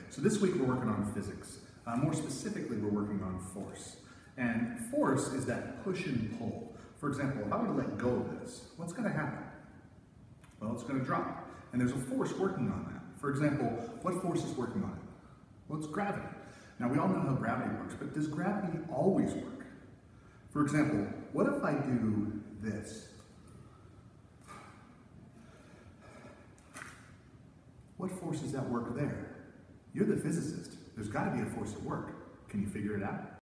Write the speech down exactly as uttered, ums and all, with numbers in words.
So this week we're working on physics. Uh, more specifically, we're working on force. And force is that push and pull. For example, if I were to let go of this, what's going to happen? Well, it's going to drop. And there's a force working on that. For example, what force is working on it? Well, it's gravity. Now, we all know how gravity works, but does gravity always work? For example, what if I do this? What force is at work there? You're the physicist. There's got to be a force at work. Can you figure it out?